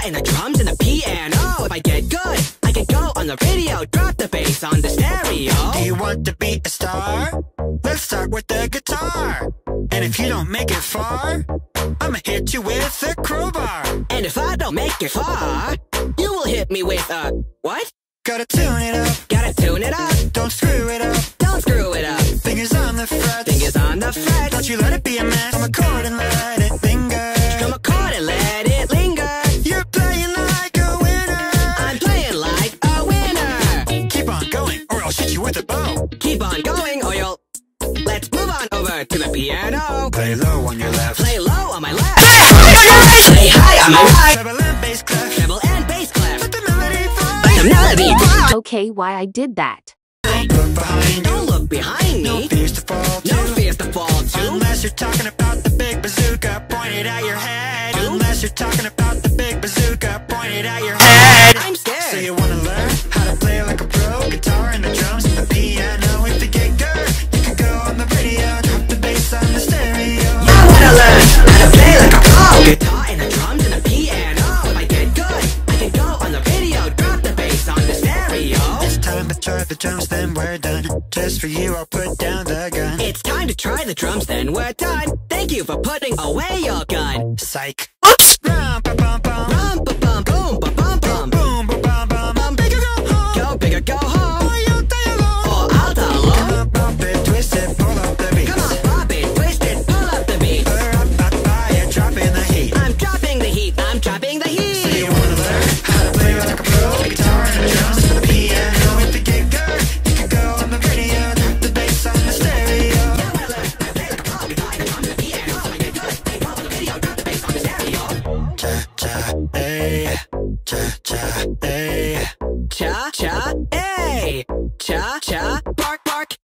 and the drums and the piano. If I get good, I can go on the radio, drop the bass on the stereo. Do you want to be a star? Let's start with the guitar. And if you don't make it far, I'ma hit you with a crowbar. And if I don't make it far, you will hit me with a what? Gotta tune it up, Gotta tune it up, don't screw it up. don't screw it up. Fingers on the frets, Fingers on the frets, don't you let it be a mess. Strum a chord and let it linger. strum a chord and let it linger. You're playing like a winner. I'm playing like a winner. Keep on going, or I'll shoot you with a bow. Keep on going or you'll... Let's move on over to the piano. Play low on your left, Play low on my left. Play high on my right. treble and bass clef. Treble and bass clef. Let the melody fly. Let the melody fly. Okay, why I did that? Don't look behind, Don't look behind no me. fears to fall to. No fears to fall to. Unless you're talking about the big bazooka pointed at your head. Unless you're talking about the big bazooka pointed at your head. I'm So scared. you wanna learn how to play like a pro? Guitar and the drums and the piano. If you get good, you can go on the radio, drop the bass on the stereo. I wanna learn how to play like a pro. Guitar and the drums and the piano. If I get good, I can go on the radio, drop the bass on the stereo. It's time to try the drums, then we're done. Just for you, I'll put down the gun. It's time to try the drums, then we're done. Thank you for putting away your gun. Psych. Oops! Rum, ba, bum, bum. Rum, ba, bum, boom, ba, bum, bum. Boom, ba, bum, bum. Bum, Bigger go home. Go big or go home. Or you'll die alone. Or I'll die alone. Come on, bump it, twist it, pull up the beat. Come on, pop it, twist it, pull up the beat. You're dropping the heat. I'm dropping the heat, I'm dropping the So you heat. wanna learn how to play like a pro? Guitar and the drums and the piano. If you get good, you can go on the radio, drop the bass on the stereo. Cha cha, hey, cha cha, hey.